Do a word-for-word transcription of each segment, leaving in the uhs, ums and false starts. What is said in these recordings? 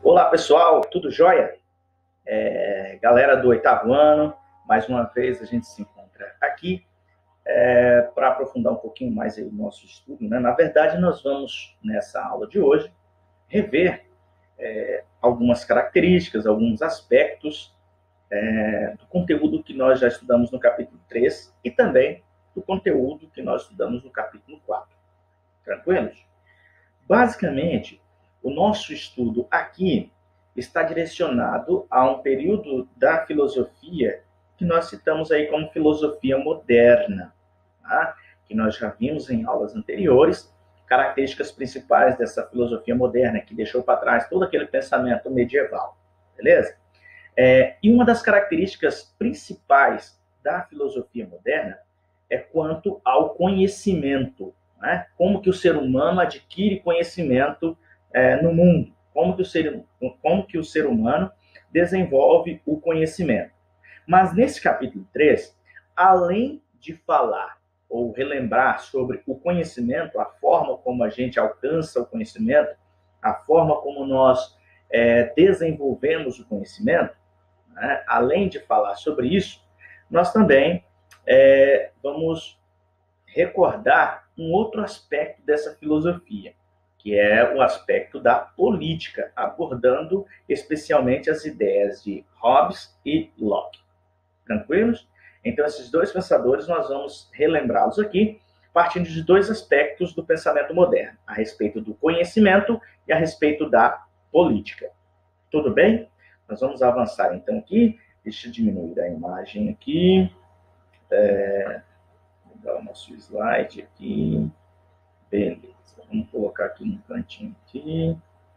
Olá pessoal, tudo jóia? É, galera do oitavo ano, mais uma vez a gente se encontra aqui é, para aprofundar um pouquinho mais aí o nosso estudo, né? Na verdade, nós vamos, nessa aula de hoje, rever é, algumas características, alguns aspectos é, do conteúdo que nós já estudamos no capítulo três e também do conteúdo que nós estudamos no capítulo quatro. Tranquilos? Basicamente, o nosso estudo aqui está direcionado a um período da filosofia que nós citamos aí como filosofia moderna, tá? Que nós já vimos em aulas anteriores, características principais dessa filosofia moderna, que deixou para trás todo aquele pensamento medieval, beleza? É, e uma das características principais da filosofia moderna é quanto ao conhecimento, né? Como que o ser humano adquire conhecimento é, no mundo, como que, o ser, como que o ser humano desenvolve o conhecimento. Mas nesse capítulo três, além de falar ou relembrar sobre o conhecimento, a forma como a gente alcança o conhecimento, a forma como nós é, desenvolvemos o conhecimento, né? Além de falar sobre isso, nós também é, vamos recordar um outro aspecto dessa filosofia, que é o aspecto da política, abordando especialmente as ideias de Hobbes e Locke. Tranquilos? Então, esses dois pensadores, nós vamos relembrá-los aqui, partindo de dois aspectos do pensamento moderno, a respeito do conhecimento e a respeito da política. Tudo bem? Nós vamos avançar então aqui. Deixa eu diminuir a imagem aqui. É... Vou dar o nosso slide aqui. Beleza. Vamos colocar aqui no cantinho aqui.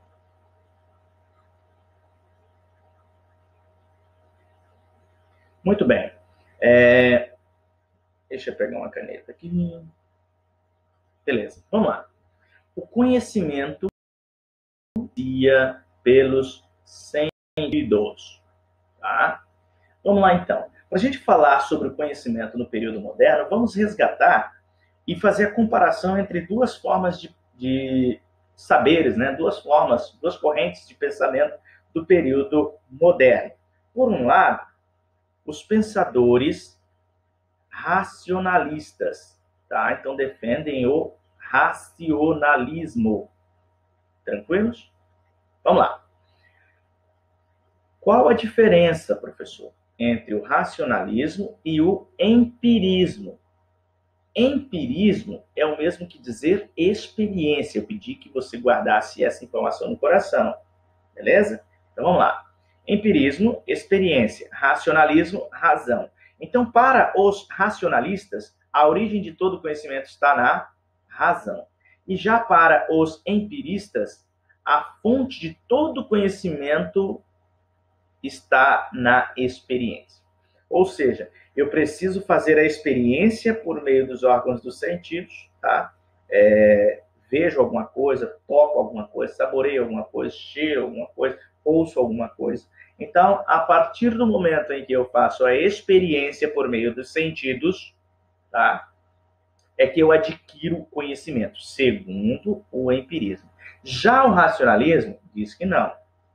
Muito bem. É... Deixa eu pegar uma caneta aqui. Beleza, vamos lá. O conhecimento dia pelos sentidos. Tá? Vamos lá então. Para a gente falar sobre o conhecimento no período moderno, vamos resgatar e fazer a comparação entre duas formas de, de saberes, né? duas formas, duas correntes de pensamento do período moderno. Por um lado, os pensadores racionalistas, tá? Então defendem o racionalismo. Tranquilos? Vamos lá. Qual a diferença, professor, entre o racionalismo e o empirismo? Empirismo é o mesmo que dizer experiência. Eu pedi que você guardasse essa informação no coração. Beleza? Então vamos lá. Empirismo, experiência. Racionalismo, razão. Então, para os racionalistas, a origem de todo conhecimento está na razão. E já para os empiristas, a fonte de todo conhecimento está na experiência. Ou seja, eu preciso fazer a experiência por meio dos órgãos dos sentidos, tá? É, vejo alguma coisa, toco alguma coisa, saboreio alguma coisa, cheiro alguma coisa, ouço alguma coisa. Então, a partir do momento em que eu faço a experiência por meio dos sentidos, tá? É que eu adquiro conhecimento, segundo o empirismo. Já o racionalismo diz que não.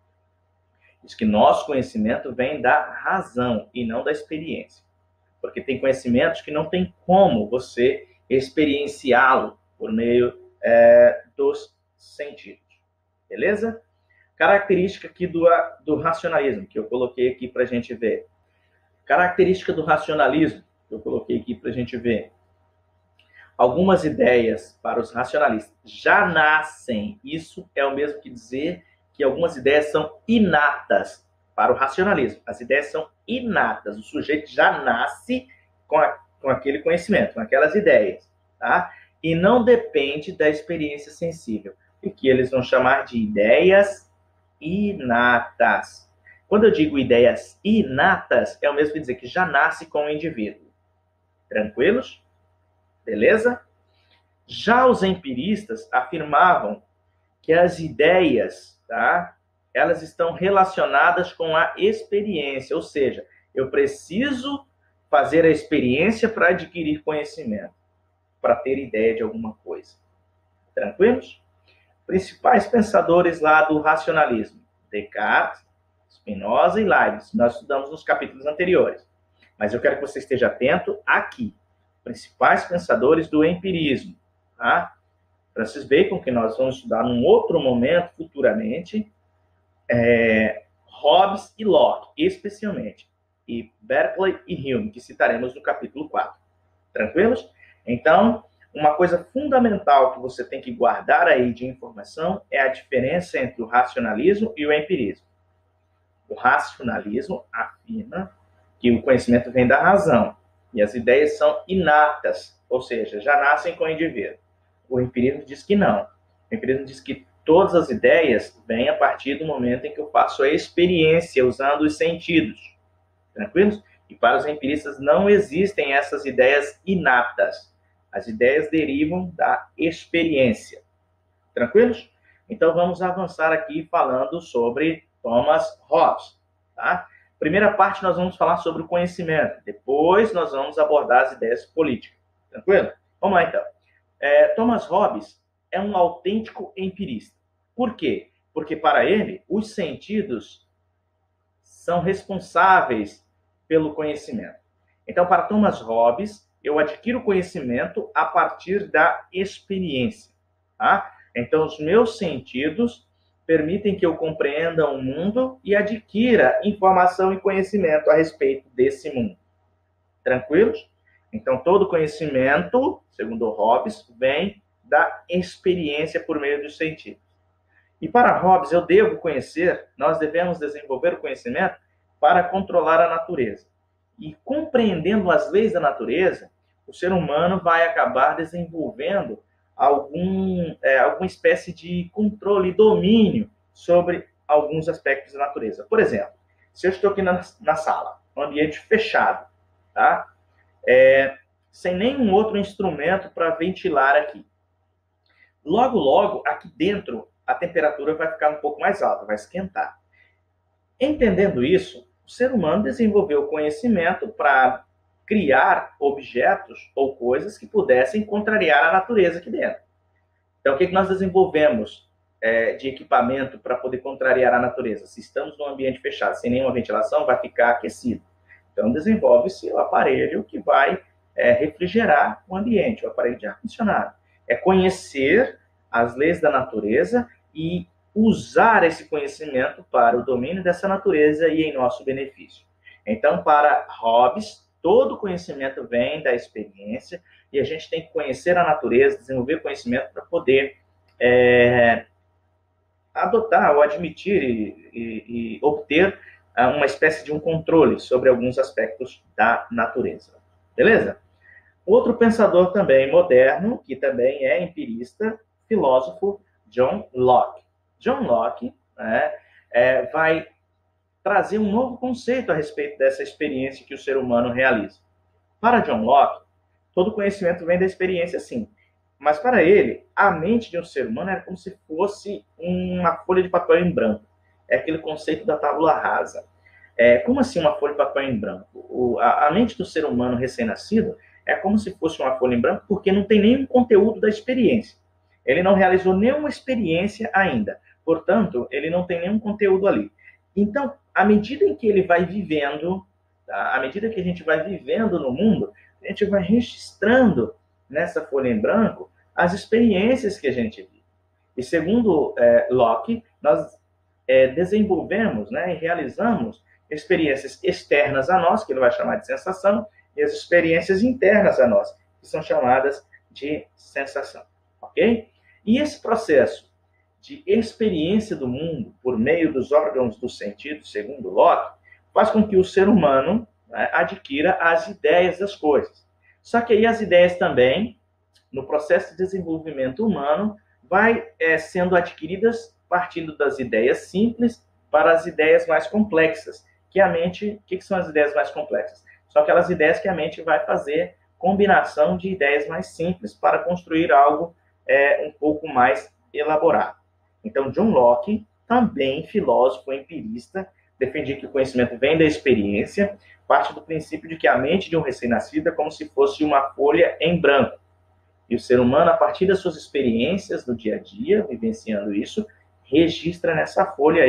Diz que nosso conhecimento vem da razão e não da experiência. Porque tem conhecimentos que não tem como você experienciá-lo por meio é, dos sentidos. Beleza? Característica aqui do, do racionalismo, que eu coloquei aqui para a gente ver. Característica do racionalismo, que eu coloquei aqui para a gente ver. Algumas ideias para os racionalistas já nascem. Isso é o mesmo que dizer que algumas ideias são inatas para o racionalismo. As ideias são inatas. O sujeito já nasce com, a, com aquele conhecimento, com aquelas ideias. Tá? E não depende da experiência sensível. O que eles vão chamar de ideias inatas. Quando eu digo ideias inatas, é o mesmo que dizer que já nasce com o indivíduo. Tranquilos? Beleza? Já os empiristas afirmavam que as ideias, tá, elas estão relacionadas com a experiência, ou seja, eu preciso fazer a experiência para adquirir conhecimento, para ter ideia de alguma coisa. Tranquilos? Principais pensadores lá do racionalismo. Descartes, Spinoza e Leibniz. Nós estudamos nos capítulos anteriores. Mas eu quero que você esteja atento aqui. Principais pensadores do empirismo. Tá? Francis Bacon, que nós vamos estudar num outro momento, futuramente. É, Hobbes e Locke, especialmente. E Berkeley e Hume, que citaremos no capítulo quatro. Tranquilos? Então, uma coisa fundamental que você tem que guardar aí de informação é a diferença entre o racionalismo e o empirismo. O racionalismo afirma que o conhecimento vem da razão e as ideias são inatas, ou seja, já nascem com o indivíduo. O empirismo diz que não. O empirismo diz que todas as ideias vêm a partir do momento em que eu faço a experiência usando os sentidos. Tranquilos? E para os empiristas não existem essas ideias inatas. As ideias derivam da experiência. Tranquilos? Então vamos avançar aqui falando sobre Thomas Hobbes. Tá? Primeira parte nós vamos falar sobre o conhecimento. Depois nós vamos abordar as ideias políticas. Tranquilo? Vamos lá então. É, Thomas Hobbes é um autêntico empirista. Por quê? Porque para ele os sentidos são responsáveis pelo conhecimento. Então, para Thomas Hobbes, eu adquiro conhecimento a partir da experiência. Tá? Então, os meus sentidos permitem que eu compreenda o mundo e adquira informação e conhecimento a respeito desse mundo. Tranquilos? Então, todo conhecimento, segundo Hobbes, vem da experiência por meio dos sentidos. E para Hobbes, eu devo conhecer, nós devemos desenvolver o conhecimento para controlar a natureza. E compreendendo as leis da natureza, o ser humano vai acabar desenvolvendo algum, é, alguma espécie de controle, domínio sobre alguns aspectos da natureza. Por exemplo, se eu estou aqui na, na sala, um ambiente fechado, tá? É, sem nenhum outro instrumento para ventilar aqui. Logo, logo, aqui dentro, a temperatura vai ficar um pouco mais alta, vai esquentar. Entendendo isso, o ser humano desenvolveu conhecimento para criar objetos ou coisas que pudessem contrariar a natureza aqui dentro. Então, o que nós desenvolvemos é, de equipamento para poder contrariar a natureza? Se estamos num ambiente fechado, sem nenhuma ventilação, vai ficar aquecido. Então, desenvolve-se o aparelho que vai é, refrigerar o ambiente, o aparelho de ar-condicionado. É conhecer as leis da natureza e usar esse conhecimento para o domínio dessa natureza e em nosso benefício. Então, para Hobbes, todo conhecimento vem da experiência e a gente tem que conhecer a natureza, desenvolver conhecimento para poder é, adotar ou admitir e, e, e obter uma espécie de um controle sobre alguns aspectos da natureza. Beleza? Outro pensador também moderno, que também é empirista, filósofo, John Locke. John Locke né, é, vai trazer um novo conceito a respeito dessa experiência que o ser humano realiza. Para John Locke, todo conhecimento vem da experiência, sim. Mas para ele, a mente de um ser humano era como se fosse uma folha de papel em branco. É aquele conceito da tábula rasa. É, como assim uma folha de papel em branco? O, a, a mente do ser humano recém-nascido é como se fosse uma folha em branco porque não tem nenhum conteúdo da experiência. Ele não realizou nenhuma experiência ainda. Portanto, ele não tem nenhum conteúdo ali. Então, à medida em que ele vai vivendo, tá? À medida que a gente vai vivendo no mundo, a gente vai registrando nessa folha em branco as experiências que a gente vive. E segundo é, Locke, nós é, desenvolvemos né, e realizamos experiências externas a nós, que ele vai chamar de sensação, e as experiências internas a nós, que são chamadas de sensação. Ok? E esse processo de experiência do mundo por meio dos órgãos do sentido, segundo Locke, faz com que o ser humano né, adquira as ideias das coisas. Só que aí as ideias também, no processo de desenvolvimento humano, vai é, sendo adquiridas partindo das ideias simples para as ideias mais complexas, que a mente, o que, que são as ideias mais complexas? São aquelas ideias que a mente vai fazer combinação de ideias mais simples para construir algo é, um pouco mais elaborado. Então, John Locke, também filósofo empirista, defendia que o conhecimento vem da experiência, parte do princípio de que a mente de um recém-nascido é como se fosse uma folha em branco. E o ser humano, a partir das suas experiências do dia a dia, vivenciando isso, registra nessa folha aí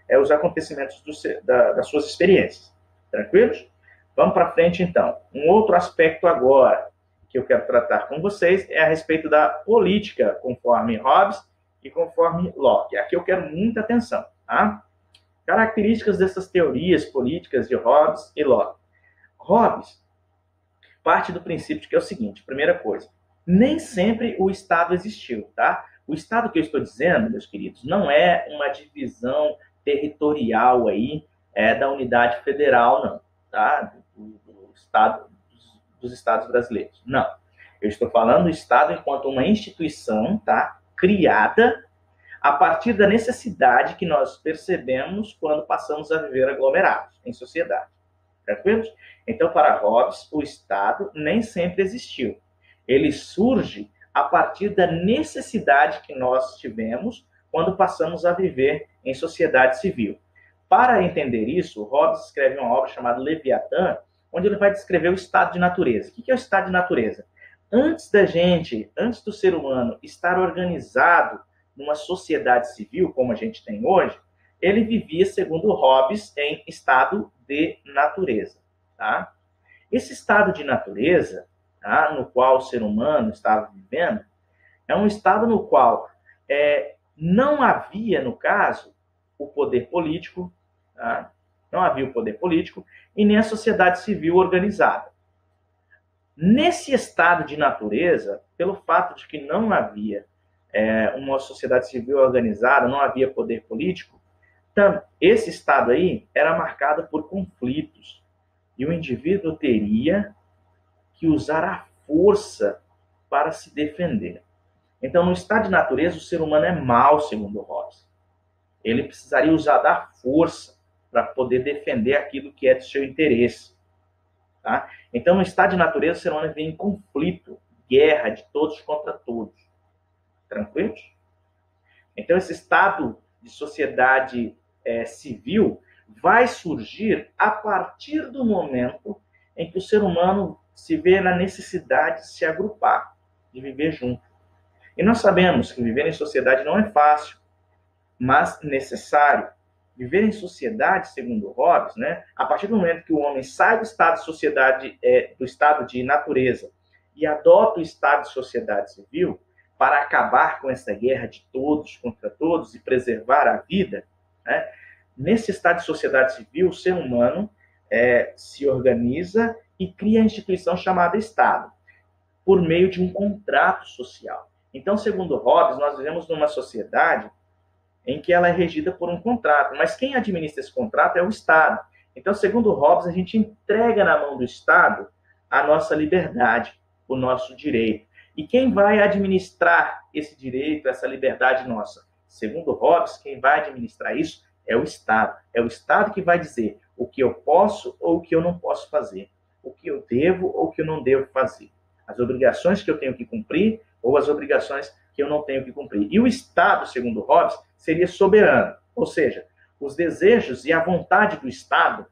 é, os acontecimentos do, da, das suas experiências. Tranquilos? Vamos para frente, então. Um outro aspecto agora que eu quero tratar com vocês é a respeito da política, conforme Hobbes e conforme Locke. Aqui eu quero muita atenção, tá? Características dessas teorias políticas de Hobbes e Locke. Hobbes parte do princípio de que é o seguinte, primeira coisa, nem sempre o Estado existiu, tá? O Estado que eu estou dizendo, meus queridos, não é uma divisão territorial aí é, da unidade federal, não, tá? Do, do Estado, dos, dos Estados brasileiros. Não. Eu estou falando do Estado enquanto uma instituição, tá? Criada a partir da necessidade que nós percebemos quando passamos a viver aglomerados em sociedade. Tranquilos? Então, para Hobbes, o Estado nem sempre existiu. Ele surge a partir da necessidade que nós tivemos quando passamos a viver em sociedade civil. Para entender isso, Hobbes escreve uma obra chamada Leviatã, onde ele vai descrever o estado de natureza. O que é o estado de natureza? Antes da gente, antes do ser humano estar organizado numa sociedade civil, como a gente tem hoje, ele vivia, segundo Hobbes, em estado de natureza. Tá? Esse estado de natureza, tá, no qual o ser humano estava vivendo, é um estado no qual é, não havia, no caso, o poder político, tá? Não havia o poder político e nem a sociedade civil organizada. Nesse estado de natureza, pelo fato de que não havia é, uma sociedade civil organizada, não havia poder político, então, esse estado aí era marcado por conflitos. E o indivíduo teria que usar a força para se defender. Então, no estado de natureza, o ser humano é mau, segundo Hobbes. Ele precisaria usar da força para poder defender aquilo que é do seu interesse. Tá? Então, no estado de natureza, o ser humano vem em conflito, guerra de todos contra todos. Tranquilos? Então, esse estado de sociedade É, civil vai surgir a partir do momento em que o ser humano se vê na necessidade de se agrupar, de viver junto. E nós sabemos que viver em sociedade não é fácil, mas necessário. Viver em sociedade, segundo Hobbes, né, a partir do momento que o homem sai do estado de sociedade, é, do estado de natureza e adota o estado de sociedade civil para acabar com essa guerra de todos contra todos e preservar a vida, né? Nesse estado de sociedade civil, o ser humano é, se organiza e cria a instituição chamada Estado, por meio de um contrato social. Então, segundo Hobbes, nós vivemos numa sociedade em que ela é regida por um contrato, mas quem administra esse contrato é o Estado. Então, segundo Hobbes, a gente entrega na mão do Estado a nossa liberdade, o nosso direito. E quem vai administrar esse direito, essa liberdade nossa? Segundo Hobbes, quem vai administrar isso é o Estado. É o Estado que vai dizer o que eu posso ou o que eu não posso fazer. O que eu devo ou o que eu não devo fazer. As obrigações que eu tenho que cumprir ou as obrigações que eu não tenho que cumprir. E o Estado, segundo Hobbes, seria soberano. Ou seja, os desejos e a vontade do Estado,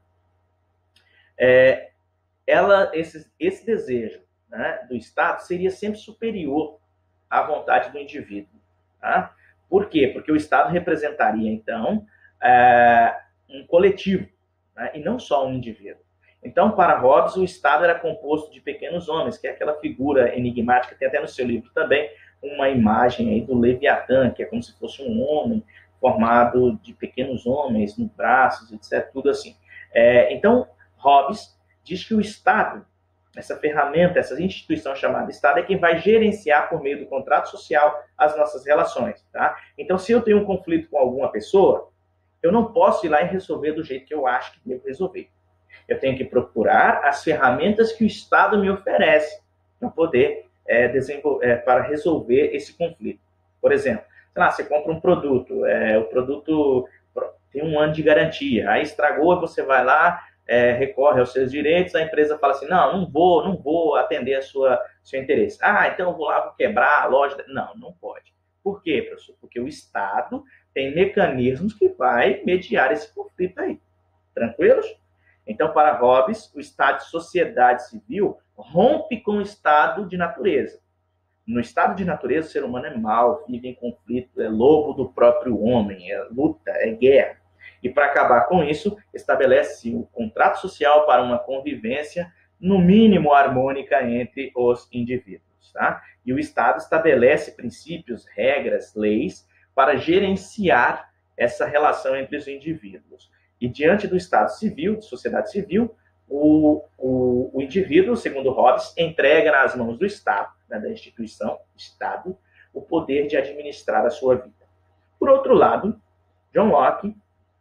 é, ela, esse, esse desejo, né, do Estado seria sempre superior à vontade do indivíduo. Tá? Por quê? Porque o Estado representaria, então, é, um coletivo, né, e não só um indivíduo. Então, para Hobbes, o Estado era composto de pequenos homens, que é aquela figura enigmática, tem até no seu livro também uma imagem aí do Leviatã, que é como se fosse um homem formado de pequenos homens, no braços, etcétera, tudo assim. É, então, Hobbes diz que o Estado, essa ferramenta, essa instituição chamada Estado, é quem vai gerenciar por meio do contrato social as nossas relações. Tá? Então, se eu tenho um conflito com alguma pessoa, eu não posso ir lá e resolver do jeito que eu acho que devo resolver. Eu tenho que procurar as ferramentas que o Estado me oferece para poder é, desenvolver, é, para resolver esse conflito. Por exemplo, sei lá, você compra um produto, é, o produto tem um ano de garantia, aí estragou, você vai lá, é, recorre aos seus direitos, a empresa fala assim, não, não vou, não vou atender a sua, seu interesse. Ah, então eu vou lá, vou quebrar a loja. Não, não pode. Por quê, professor? Porque o Estado tem mecanismos que vai mediar esse conflito aí. Tranquilos? Então, para Hobbes, o estado de sociedade civil rompe com o estado de natureza. No estado de natureza, o ser humano é mau, vive em conflito, é lobo do próprio homem, é luta, é guerra. E para acabar com isso, estabelece o contrato social para uma convivência, no mínimo harmônica, entre os indivíduos. Tá? E o Estado estabelece princípios, regras, leis para gerenciar essa relação entre os indivíduos. E diante do Estado civil, de sociedade civil, o, o, o indivíduo, segundo Hobbes, entrega nas mãos do Estado, né, da instituição, Estado, o poder de administrar a sua vida. Por outro lado, John Locke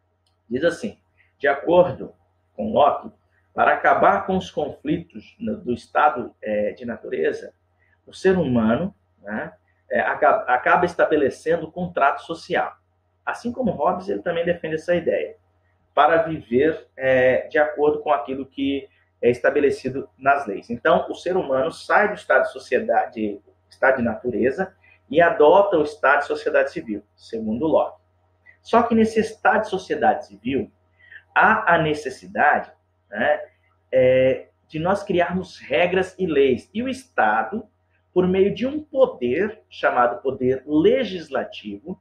diz assim, de acordo com Locke, para acabar com os conflitos do estado é, de natureza, o ser humano, né, é, acaba, acaba estabelecendo contrato social. Assim como Hobbes, ele também defende essa ideia, para viver é, de acordo com aquilo que é estabelecido nas leis. Então, o ser humano sai do estado de sociedade, estado de natureza, e adota o estado de sociedade civil, segundo Locke. Só que nesse estado de sociedade civil, há a necessidade, né, é, de nós criarmos regras e leis. E o Estado, por meio de um poder, chamado poder legislativo,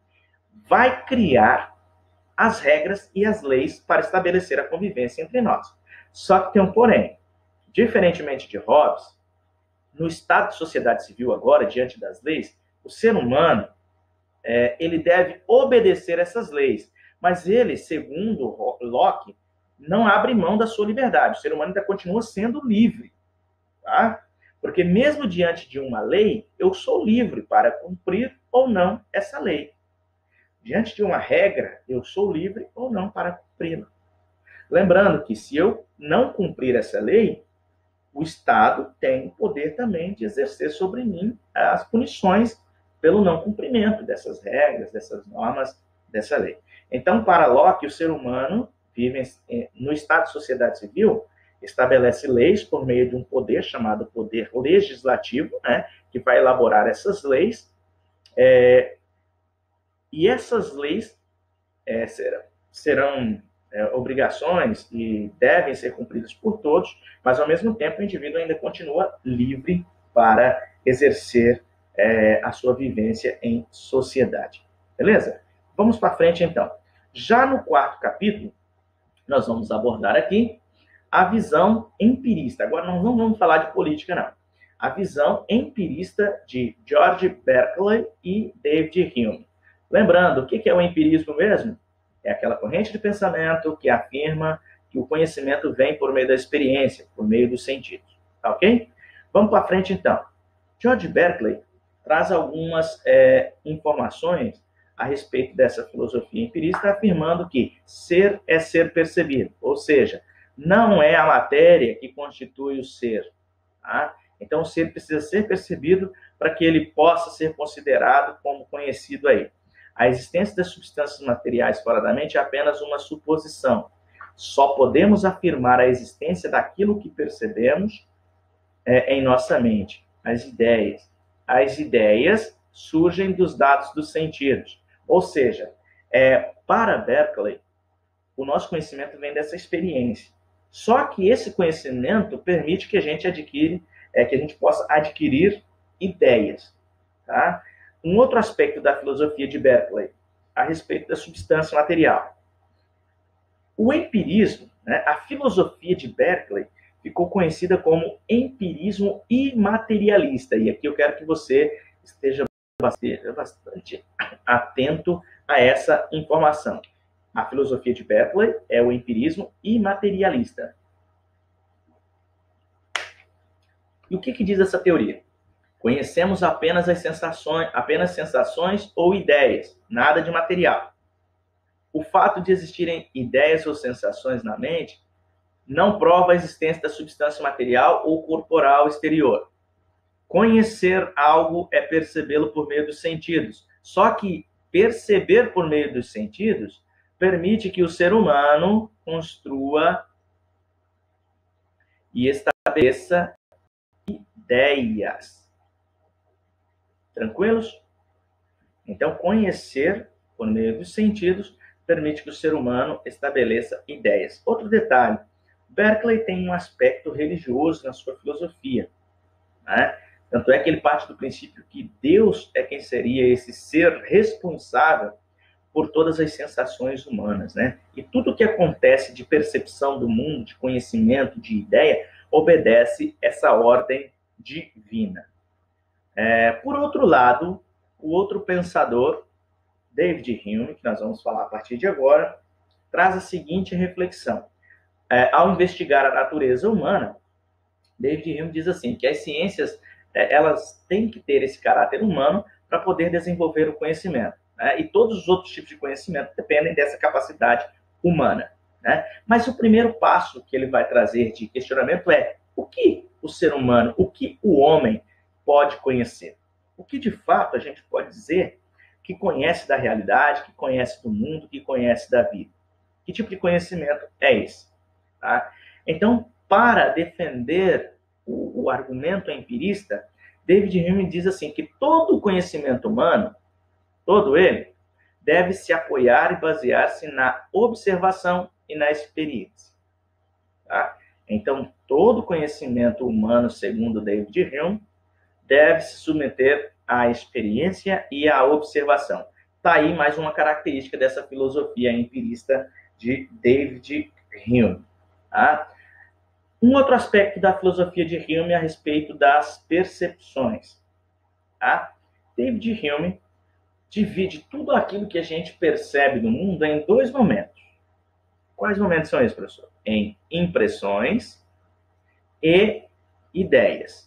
vai criar as regras e as leis para estabelecer a convivência entre nós. Só que tem um porém. Diferentemente de Hobbes, no estado de sociedade civil agora, diante das leis, o ser humano, é, ele deve obedecer essas leis. Mas ele, segundo Locke, não abre mão da sua liberdade. O ser humano ainda continua sendo livre. Tá? Porque mesmo diante de uma lei, eu sou livre para cumprir ou não essa lei. Diante de uma regra, eu sou livre ou não para cumpri-la. Lembrando que se eu não cumprir essa lei, o Estado tem o poder também de exercer sobre mim as punições pelo não cumprimento dessas regras, dessas normas, dessa lei. Então, para Locke, o ser humano vive no estado de sociedade civil, estabelece leis por meio de um poder chamado poder legislativo, né, que vai elaborar essas leis, é, e essas leis é, serão, serão é, obrigações e devem ser cumpridas por todos, mas, ao mesmo tempo, o indivíduo ainda continua livre para exercer é, a sua vivência em sociedade. Beleza? Vamos para frente, então. Já no quarto capítulo, nós vamos abordar aqui a visão empirista. Agora, nós não vamos falar de política, não. A visão empirista de George Berkeley e David Hume. Lembrando, o que é o empirismo mesmo? É aquela corrente de pensamento que afirma que o conhecimento vem por meio da experiência, por meio dos sentidos. Tá ok? Vamos para frente, então. George Berkeley traz algumas é, informações a respeito dessa filosofia empirista, afirmando que ser é ser percebido, ou seja, não é a matéria que constitui o ser. Tá? Então, o ser precisa ser percebido para que ele possa ser considerado como conhecido aí. A existência das substâncias materiais fora da mente é apenas uma suposição. Só podemos afirmar a existência daquilo que percebemos é, em nossa mente, as ideias. As ideias surgem dos dados dos sentidos. Ou seja, é, para Berkeley, o nosso conhecimento vem dessa experiência. Só que esse conhecimento permite que a gente adquire, é, que a gente possa adquirir ideias. Tá? Um outro aspecto da filosofia de Berkeley, a respeito da substância material. O empirismo, né, a filosofia de Berkeley, ficou conhecida como empirismo imaterialista. E aqui eu quero que você esteja bastante atento a essa informação. A filosofia de Berkeley é o empirismo imaterialista. E o que, que diz essa teoria? Conhecemos apenas as sensações, apenas sensações ou ideias, nada de material. O fato de existirem ideias ou sensações na mente não prova a existência da substância material ou corporal exterior. Conhecer algo é percebê-lo por meio dos sentidos. Só que perceber por meio dos sentidos permite que o ser humano construa e estabeleça ideias. Tranquilos? Então, conhecer por meio dos sentidos permite que o ser humano estabeleça ideias. Outro detalhe, Berkeley tem um aspecto religioso na sua filosofia, né? Tanto é que ele parte do princípio que Deus é quem seria esse ser responsável por todas as sensações humanas, né? E tudo que acontece de percepção do mundo, de conhecimento, de ideia, obedece essa ordem divina. É, por outro lado, o outro pensador, David Hume, que nós vamos falar a partir de agora, traz a seguinte reflexão. É, ao investigar a natureza humana, David Hume diz assim, que as ciências é, elas têm que ter esse caráter humano para poder desenvolver o conhecimento. Né? E todos os outros tipos de conhecimento dependem dessa capacidade humana. Né? Mas o primeiro passo que ele vai trazer de questionamento é o que o ser humano, o que o homem pode conhecer? O que de fato a gente pode dizer que conhece da realidade, que conhece do mundo, que conhece da vida? Que tipo de conhecimento é esse? Tá? Então, para defender o, o argumento empirista, David Hume diz assim, que todo o conhecimento humano, todo ele, deve se apoiar e basear-se na observação e na experiência. Tá? Então, todo conhecimento humano, segundo David Hume, deve se submeter à experiência e à observação. Está aí mais uma característica dessa filosofia empirista de David Hume. Tá? Um outro aspecto da filosofia de Hume é a respeito das percepções. Tá? David Hume divide tudo aquilo que a gente percebe no mundo em dois momentos. Quais momentos são esses, professor? Em impressões e ideias.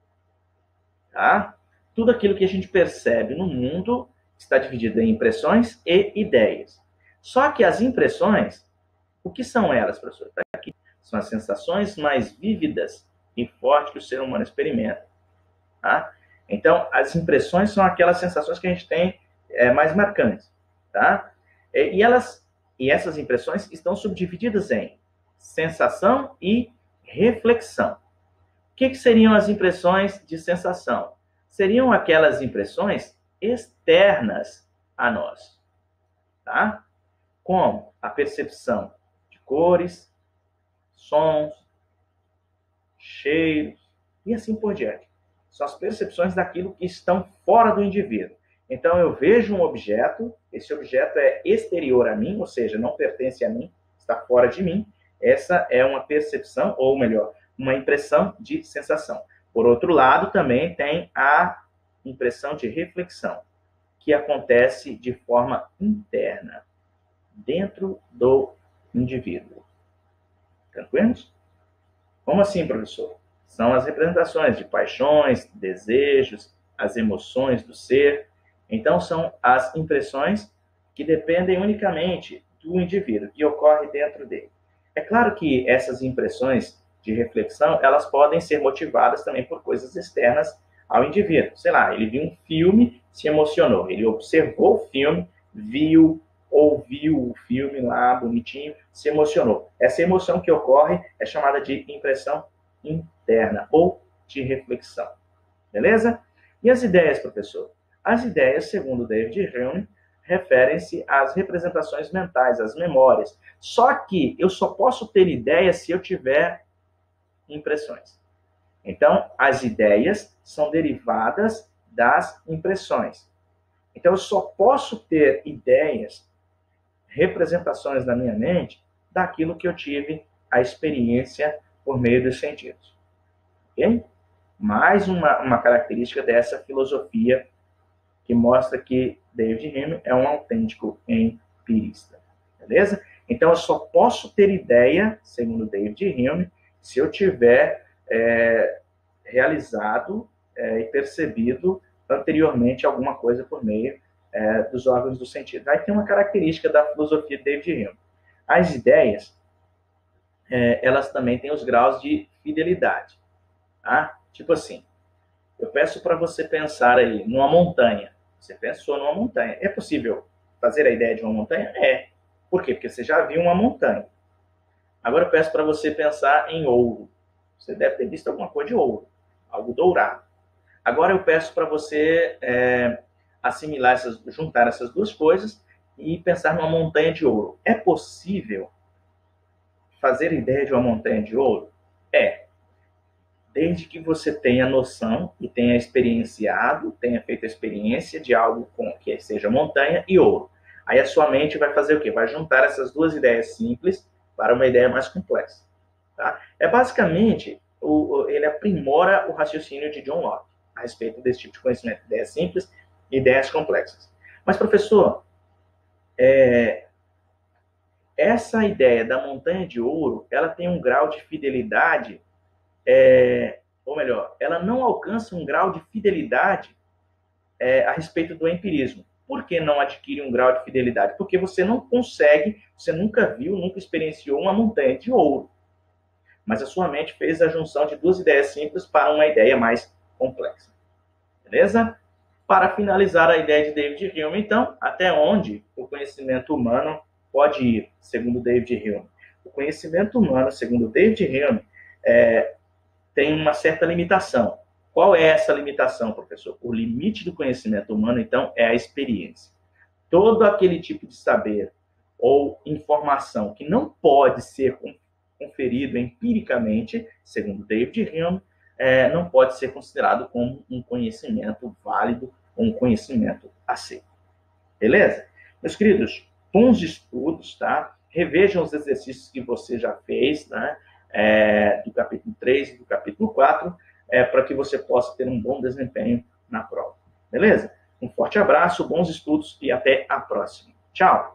Tá? Tudo aquilo que a gente percebe no mundo está dividido em impressões e ideias. Só que as impressões, o que são elas, professor? Tá aqui. São as sensações mais vívidas e fortes que o ser humano experimenta. Tá? Então, as impressões são aquelas sensações que a gente tem é, mais marcantes. Tá? E, elas, e essas impressões estão subdivididas em sensação e reflexão. O que, que seriam as impressões de sensação? Seriam aquelas impressões externas a nós. Tá? Como a percepção de cores, sons, cheiros e assim por diante. São as percepções daquilo que estão fora do indivíduo. Então, eu vejo um objeto, esse objeto é exterior a mim, ou seja, não pertence a mim, está fora de mim. Essa é uma percepção, ou melhor, uma impressão de sensação. Por outro lado, também tem a impressão de reflexão, que acontece de forma interna, dentro do indivíduo. Tranquilos? Como assim, professor? São as representações de paixões, desejos, as emoções do ser. Então, são as impressões que dependem unicamente do indivíduo, que ocorre dentro dele. É claro que essas impressões de reflexão, elas podem ser motivadas também por coisas externas ao indivíduo. Sei lá, ele viu um filme, se emocionou. Ele observou o filme, viu, ouviu o filme lá, bonitinho, se emocionou. Essa emoção que ocorre é chamada de impressão interna ou de reflexão. Beleza? E as ideias, professor? As ideias, segundo David Hume, referem-se às representações mentais, às memórias. Só que eu só posso ter ideias se eu tiver impressões. Então, as ideias são derivadas das impressões. Então, eu só posso ter ideias, representações na minha mente, daquilo que eu tive a experiência por meio dos sentidos. Ok? Mais uma, uma característica dessa filosofia que mostra que David Hume é um autêntico empirista. Beleza? Então, eu só posso ter ideia, segundo David Hume, se eu tiver é, realizado é, e percebido anteriormente alguma coisa por meio é, dos órgãos do sentido. Aí tem uma característica da filosofia de David Hume. As ideias, é, elas também têm os graus de fidelidade. Tá? Tipo assim, eu peço para você pensar aí numa montanha. Você pensou numa montanha. É possível fazer a ideia de uma montanha? É. Por quê? Porque você já viu uma montanha. Agora eu peço para você pensar em ouro. Você deve ter visto alguma coisa de ouro, algo dourado. Agora eu peço para você é, assimilar, essas, juntar essas duas coisas e pensar numa montanha de ouro. É possível fazer ideia de uma montanha de ouro? É. Desde que você tenha noção e tenha experienciado, tenha feito a experiência de algo com, que seja montanha e ouro. Aí a sua mente vai fazer o quê? Vai juntar essas duas ideias simples para uma ideia mais complexa. Tá? É basicamente, o, ele aprimora o raciocínio de John Locke a respeito desse tipo de conhecimento, ideias simples e ideias complexas. Mas, professor, é, essa ideia da montanha de ouro, ela tem um grau de fidelidade, é, ou melhor, ela não alcança um grau de fidelidade é, a respeito do empirismo. Por que não adquire um grau de fidelidade? Porque você não consegue, você nunca viu, nunca experienciou uma montanha de ouro. Mas a sua mente fez a junção de duas ideias simples para uma ideia mais complexa. Beleza? Para finalizar a ideia de David Hume, então, até onde o conhecimento humano pode ir, segundo David Hume? O conhecimento humano, segundo David Hume, é, tem uma certa limitação. Qual é essa limitação, professor? O limite do conhecimento humano, então, é a experiência. Todo aquele tipo de saber ou informação que não pode ser conferido empiricamente, segundo David Hume, é, não pode ser considerado como um conhecimento válido ou um conhecimento aceito. Beleza? Meus queridos, bons estudos, tá? Revejam os exercícios que você já fez, né? É, do capítulo três e do capítulo quatro, é, para que você possa ter um bom desempenho na prova. Beleza? Um forte abraço, bons estudos e até a próxima. Tchau!